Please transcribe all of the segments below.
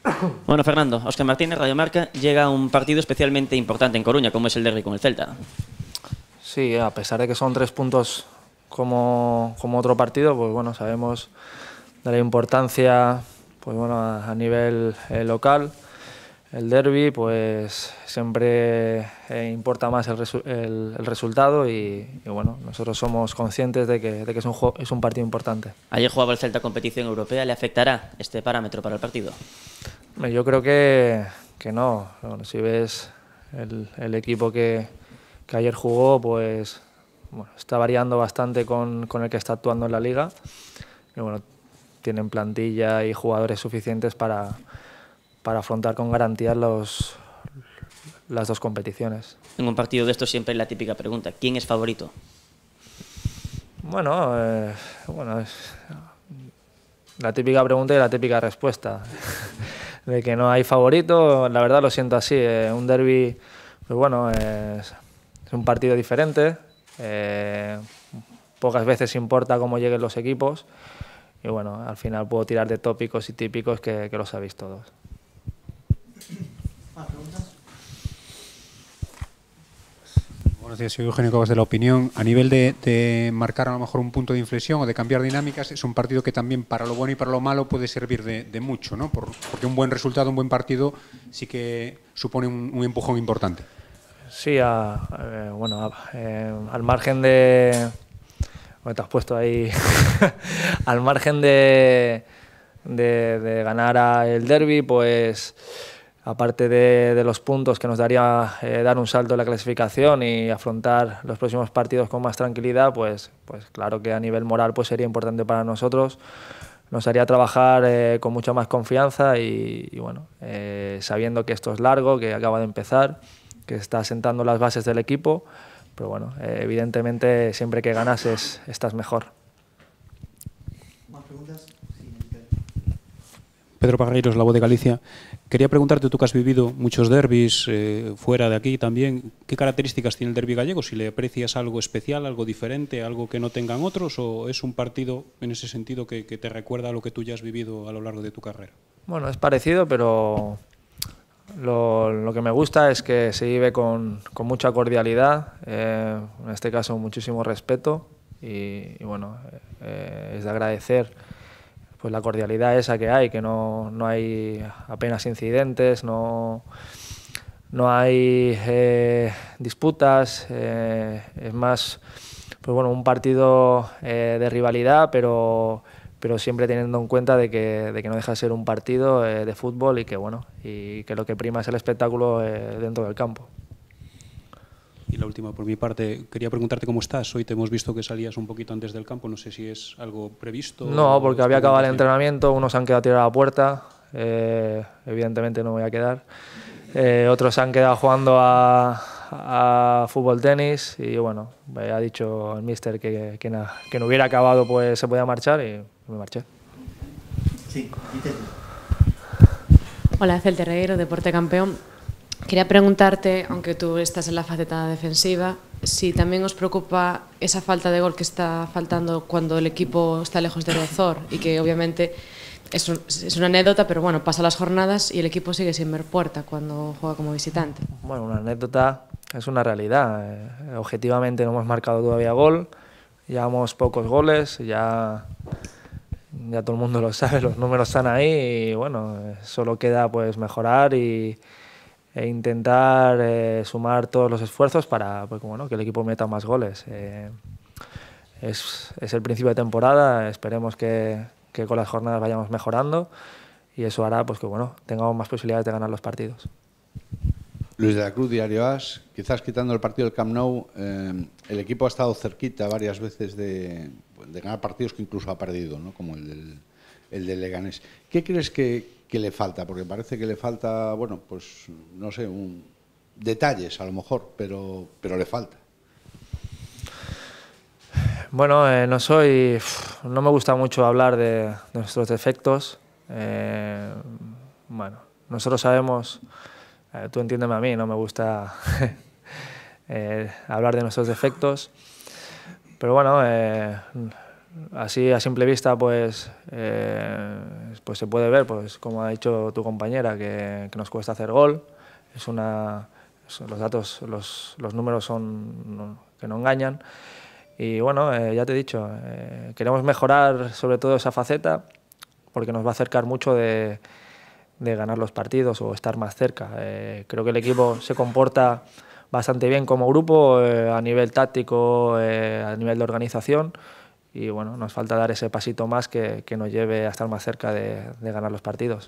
Bueno, Fernando, Óscar Martínez, Radio Marca, llega a un partido especialmente importante en Coruña, como es el derbi con el Celta. Sí, a pesar de que son 3 puntos como otro partido, pues bueno, sabemos de la importancia, pues bueno, a nivel local. El derbi, pues siempre importa más el resultado y bueno, nosotros somos conscientes de que es un partido importante. Ayer jugaba el Celta competición europea, ¿le afectará este parámetro para el partido? Yo creo que no. Bueno, si ves el equipo que ayer jugó, pues bueno, está variando bastante con el que está actuando en la liga. Y bueno, tienen plantilla y jugadores suficientes para afrontar con garantías las dos competiciones. En un partido de estos siempre hay la típica pregunta, ¿quién es favorito? Bueno, es la típica pregunta y la típica respuesta. De que no hay favorito, la verdad lo siento así. Un derbi, pues bueno, es un partido diferente. Pocas veces importa cómo lleguen los equipos. Y bueno, al final puedo tirar de tópicos y típicos que lo sabéis todos. ¿Más preguntas? Buenos días, soy Eugenio Cobas de La Opinión. A nivel de marcar a lo mejor un punto de inflexión o de cambiar dinámicas, es un partido que también para lo bueno y para lo malo puede servir de mucho, ¿no? Porque un buen resultado, un buen partido sí que supone un empujón importante. Sí, bueno, al margen de... Bueno, te has puesto ahí... al margen de ganar el derbi, pues... Aparte de los puntos que nos daría dar un salto en la clasificación y afrontar los próximos partidos con más tranquilidad, pues claro que a nivel moral pues sería importante para nosotros. Nos haría trabajar con mucha más confianza y bueno, sabiendo que esto es largo, que acaba de empezar, que está asentando las bases del equipo, pero bueno, evidentemente siempre que ganas estás mejor. ¿Más preguntas? Pedro Pagueiros, La Voz de Galicia. Quería preguntarte, tú que has vivido muchos derbis fuera de aquí también, ¿qué características tiene el derbi gallego? Si le aprecias algo especial, algo diferente, algo que no tengan otros, o es un partido en ese sentido que te recuerda a lo que tú ya has vivido a lo largo de tu carrera. Bueno, es parecido, pero lo que me gusta es que se vive con mucha cordialidad, en este caso muchísimo respeto y bueno, es de agradecer pues la cordialidad esa que hay, que no hay apenas incidentes, no hay disputas, es más pues bueno, un partido de rivalidad, pero siempre teniendo en cuenta de que no deja de ser un partido de fútbol y que bueno, y que lo que prima es el espectáculo dentro del campo. Y la última por mi parte, quería preguntarte cómo estás. Hoy te hemos visto que salías un poquito antes del campo, no sé si es algo previsto. No, porque había acabado el entrenamiento, unos se han quedado tirados a la puerta, evidentemente no me voy a quedar, otros se han quedado jugando a fútbol tenis y bueno, ha dicho el míster que no hubiera acabado pues se podía marchar y me marché. Sí, Hola, Celta Regueiro, Deporte Campeón. Quería preguntarte, aunque tú estás en la faceta defensiva, si también os preocupa esa falta de gol que está faltando cuando el equipo está lejos de Riazor y que obviamente es una anécdota, pero bueno, pasa las jornadas y el equipo sigue sin ver puerta cuando juega como visitante. Bueno, una anécdota es una realidad. Objetivamente no hemos marcado todavía gol, llevamos pocos goles, ya todo el mundo lo sabe, los números están ahí y bueno, solo queda pues mejorar e intentar sumar todos los esfuerzos para pues, bueno, que el equipo meta más goles. Es el principio de temporada, esperemos que con las jornadas vayamos mejorando y eso hará pues, que bueno, tengamos más posibilidades de ganar los partidos. Luis de la Cruz, Diario AS. Quizás quitando el partido del Camp Nou, el equipo ha estado cerquita varias veces de ganar partidos que incluso ha perdido, ¿no? Como el del Leganés. ¿Qué crees que le falta? Porque parece que le falta, bueno, pues no sé, detalles a lo mejor, pero le falta. Bueno, no me gusta mucho hablar de nuestros defectos. Bueno, nosotros sabemos, tú entiéndeme a mí, no me gusta hablar de nuestros defectos, pero bueno, así a simple vista pues se puede ver, pues como ha dicho tu compañera, que nos cuesta hacer gol. Los datos, los números son que no engañan. Y bueno, ya te he dicho, queremos mejorar sobre todo esa faceta porque nos va a acercar mucho de ganar los partidos o estar más cerca. Creo que el equipo se comporta bastante bien como grupo, a nivel táctico, a nivel de organización, y bueno, nos falta dar ese pasito más que nos lleve a estar más cerca de ganar los partidos.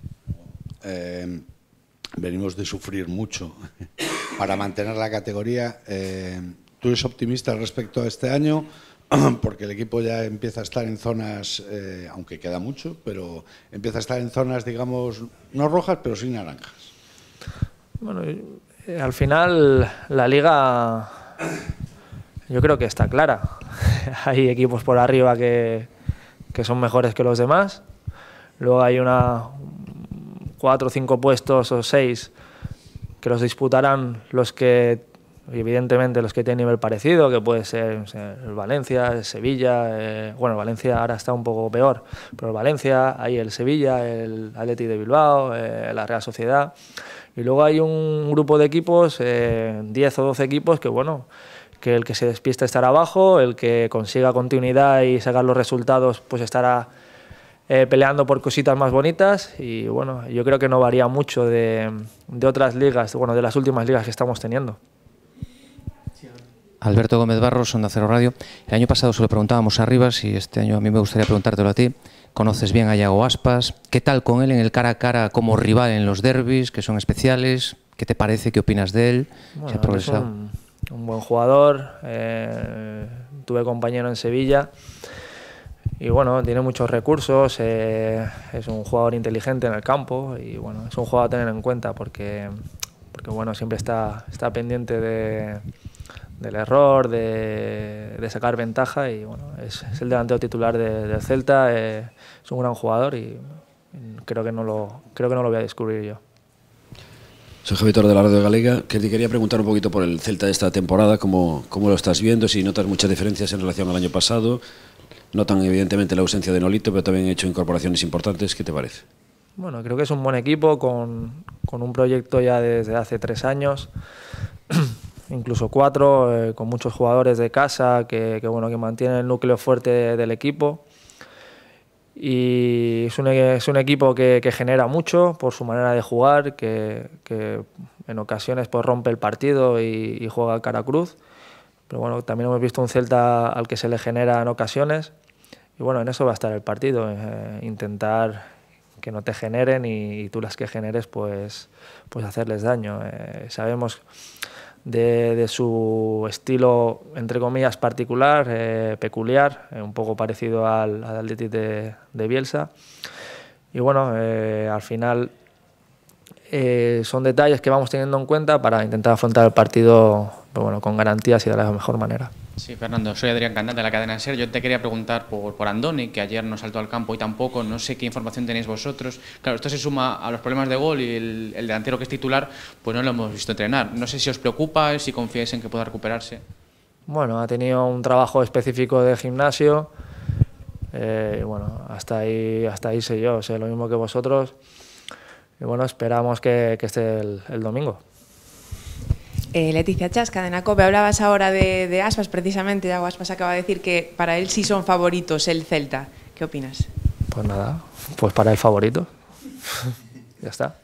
Venimos de sufrir mucho para mantener la categoría. ¿Tú eres optimista respecto a este año? Porque el equipo ya empieza a estar en zonas, aunque queda mucho, pero empieza a estar en zonas, digamos, no rojas, pero sí naranjas. Bueno, al final la liga yo creo que está clara. Hay equipos por arriba que son mejores que los demás. Luego hay 4 o 5 puestos o 6 que los disputarán los que, evidentemente, los que tienen nivel parecido, que puede ser el Valencia, el Sevilla. Bueno, el Valencia ahora está un poco peor, pero el Valencia, hay el Sevilla, el Athletic de Bilbao, la Real Sociedad. Y luego hay un grupo de equipos, 10 o 12 equipos, que bueno, que el que se despiste estará abajo, el que consiga continuidad y sacar los resultados pues estará peleando por cositas más bonitas. Y bueno, yo creo que no varía mucho de otras ligas, bueno, de las últimas ligas que estamos teniendo. Alberto Gómez Barros, Onda Cero Radio. El año pasado se lo preguntábamos a Rivas y este año a mí me gustaría preguntártelo a ti. Conoces bien a Iago Aspas. ¿Qué tal con él en el cara a cara como rival en los derbis, que son especiales? ¿Qué te parece? ¿Qué opinas de él? Bueno, ¿Se ha progresado? Es un buen jugador. Tuve compañero en Sevilla. Y bueno, tiene muchos recursos. Es un jugador inteligente en el campo. Y bueno, es un jugador a tener en cuenta porque bueno, siempre está pendiente del error, de sacar ventaja, y bueno, es el delantero titular del Celta. Es un gran jugador y creo que no lo voy a descubrir yo. Soy Javi Tor de la Radio Galega, que te quería preguntar un poquito por el Celta de esta temporada, cómo lo estás viendo, si notas muchas diferencias en relación al año pasado. Notan evidentemente la ausencia de Nolito, pero también ha hecho incorporaciones importantes. ¿Qué te parece? Bueno, creo que es un buen equipo con un proyecto ya desde hace 3 años. Incluso 4, con muchos jugadores de casa que mantienen el núcleo fuerte del equipo. Y es un equipo que genera mucho por su manera de jugar, que en ocasiones pues rompe el partido y juega cara a cruz. Pero bueno, también hemos visto un Celta al que se le genera en ocasiones. Y bueno, en eso va a estar el partido, intentar que no te generen y tú las que generes pues hacerles daño. Sabemos de su estilo, entre comillas, particular, peculiar, un poco parecido al Athletic de Bielsa. Y bueno, al final son detalles que vamos teniendo en cuenta para intentar afrontar el partido con garantías y de la mejor manera. Sí, Fernando, soy Adrián Candán de la cadena SER. Yo te quería preguntar por Andoni, que ayer no saltó al campo y tampoco, no sé qué información tenéis vosotros. Claro, esto se suma a los problemas de gol y el delantero que es titular, pues no lo hemos visto entrenar. No sé si os preocupa, si confiáis en que pueda recuperarse. Bueno, ha tenido un trabajo específico de gimnasio. Bueno, hasta ahí sé yo, sé lo mismo que vosotros. Y bueno, esperamos que esté el domingo. Leticia Chas, Cadena COPE, hablabas ahora de Aspas, precisamente. Iago Aspas acaba de decir que para él sí son favoritos el Celta. ¿Qué opinas? Pues nada, pues para él favorito. Ya está.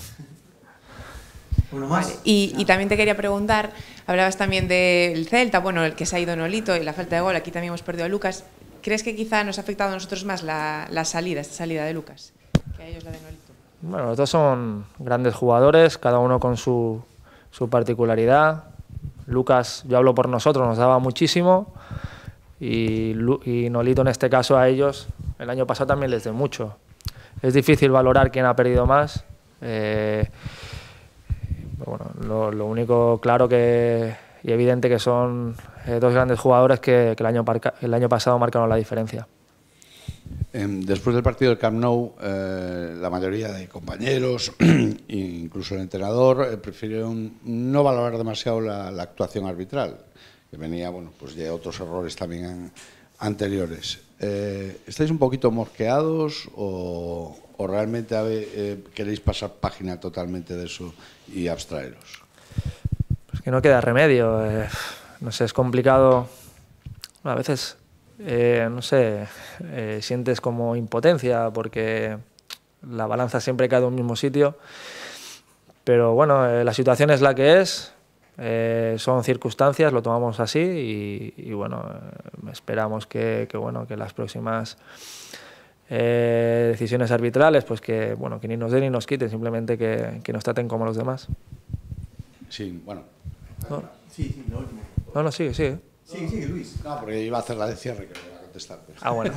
Uno más. Vale. Y también te quería preguntar, hablabas también del Celta, bueno, el que se ha ido Nolito y la falta de gol, aquí también hemos perdido a Lucas. ¿Crees que quizá nos ha afectado a nosotros más esta salida de Lucas, que a ellos la de Nolito? Bueno, los dos son grandes jugadores, cada uno con su particularidad. Lucas, yo hablo por nosotros, nos daba muchísimo, y Nolito en este caso a ellos el año pasado también les dio mucho. Es difícil valorar quién ha perdido más. Pero bueno, lo único claro y evidente que son dos grandes jugadores que el año pasado marcaron la diferencia. Después del partido del Camp Nou, la mayoría de compañeros, incluso el entrenador, prefirieron no valorar demasiado la actuación arbitral, que venía, bueno, pues de otros errores también anteriores. ¿Estáis un poquito mosqueados o realmente queréis pasar página totalmente de eso y abstraeros? Pues que no queda remedio. No sé, es complicado. A veces, no sé, sientes como impotencia porque la balanza siempre cae en un mismo sitio. Pero bueno, la situación es la que es. Son circunstancias, lo tomamos así y bueno, esperamos que las próximas decisiones arbitrales, pues que ni nos den ni nos quiten, simplemente que nos traten como los demás. Sí, bueno. ¿No? Sí, lo último. No, sigue. Sigue, Luis. No, porque iba a hacer la de cierre que no iba a contestar. Pero... Ah, bueno.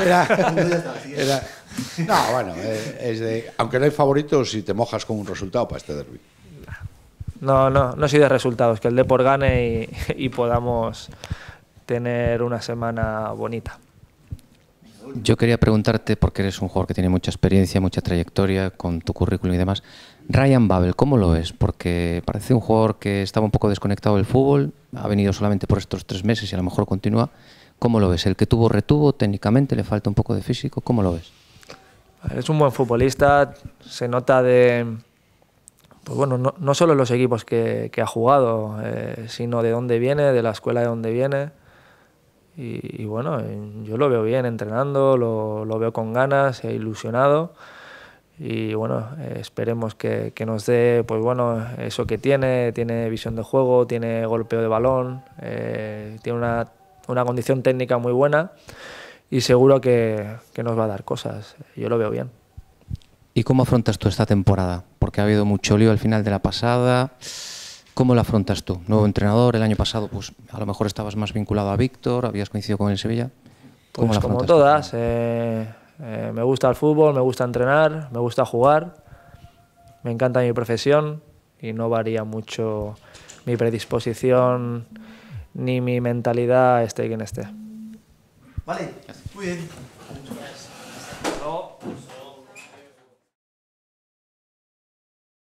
No, bueno, es de... Aunque no hay favoritos, si te mojas con un resultado para este derbi. No soy de resultados, que el Depor gane y podamos tener una semana bonita. Yo quería preguntarte, porque eres un jugador que tiene mucha experiencia, mucha trayectoria con tu currículum y demás. Ryan Babel, ¿cómo lo ves? Porque parece un jugador que estaba un poco desconectado del fútbol, ha venido solamente por estos 3 meses y a lo mejor continúa. ¿Cómo lo ves? ¿El que retuvo técnicamente, le falta un poco de físico? ¿Cómo lo ves? Es un buen futbolista, se nota no solo los equipos que ha jugado, sino de dónde viene, de la escuela de dónde viene. Y bueno, yo lo veo bien entrenando, lo veo con ganas, ilusionado. Y bueno, esperemos que nos dé eso que tiene visión de juego, tiene golpeo de balón, tiene una condición técnica muy buena y seguro que nos va a dar cosas. Yo lo veo bien. ¿Y cómo afrontas tú esta temporada? Porque ha habido mucho lío al final de la pasada. ¿Cómo la afrontas tú? Nuevo entrenador, el año pasado pues a lo mejor estabas más vinculado a Víctor, habías coincidido con el Sevilla. ¿Cómo la como afrontas todas, me gusta el fútbol, me gusta entrenar, me gusta jugar, me encanta mi profesión y no varía mucho mi predisposición ni mi mentalidad esté quien esté. Vale, muy bien.